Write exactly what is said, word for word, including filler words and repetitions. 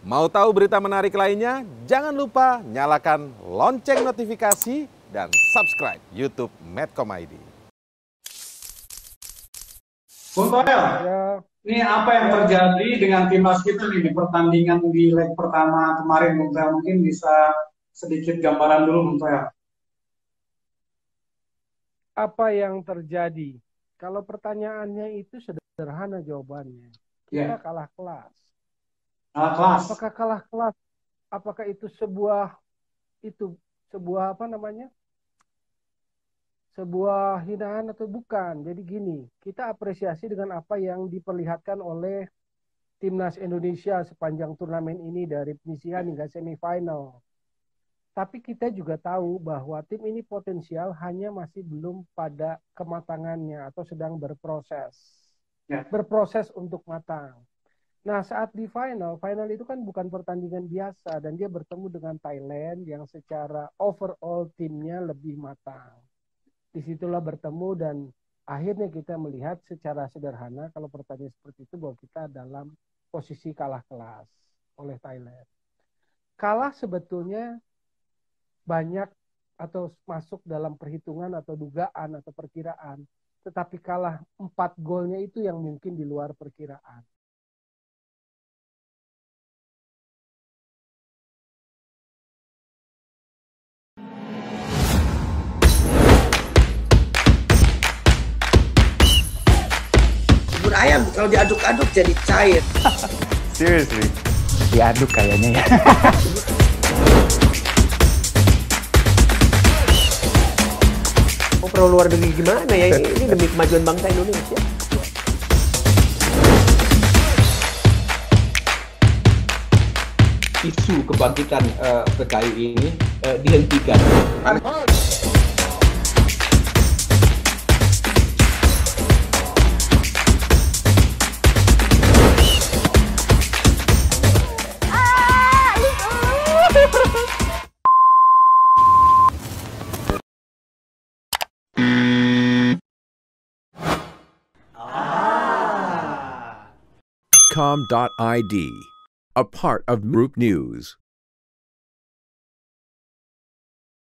Mau tahu berita menarik lainnya? Jangan lupa nyalakan lonceng notifikasi dan subscribe YouTube Medcom I D. Bung Toel, Ya, ini apa yang terjadi dengan timnas kita nih di pertandingan di leg pertama kemarin, Bung Toel? Mungkin bisa sedikit gambaran dulu, Bung Toel. apa yang terjadi? Kalau pertanyaannya itu sederhana jawabannya. Kita Ya, kalah kelas. kalah kelas. Apakah kalah kelas? Apakah itu sebuah itu sebuah apa namanya? Sebuah hinaan atau bukan? Jadi gini, kita apresiasi dengan apa yang diperlihatkan oleh timnas Indonesia sepanjang turnamen ini dari penyisihan hingga semifinal. Tapi kita juga tahu bahwa tim ini potensial hanya masih belum pada kematangannya atau sedang berproses. Ya, Berproses untuk matang. Nah, saat di final, final itu kan bukan pertandingan biasa dan dia bertemu dengan Thailand yang secara overall timnya lebih matang. Disitulah bertemu dan akhirnya kita melihat secara sederhana kalau pertandingan seperti itu bahwa kita dalam posisi kalah kelas oleh Thailand. Kalah sebetulnya banyak atau masuk dalam perhitungan atau dugaan atau perkiraan. Tetapi kalah empat golnya itu yang mungkin di luar perkiraan. Bubur ayam kalau diaduk-aduk jadi cair. Seriously, diaduk kayaknya ya. Mau pro luar negeri gimana ya? Ini demi kemajuan bangsa Indonesia. Isu kebangkitan uh, P K I ini uh, dihentikan. Medcom dot I D, a part of Group News.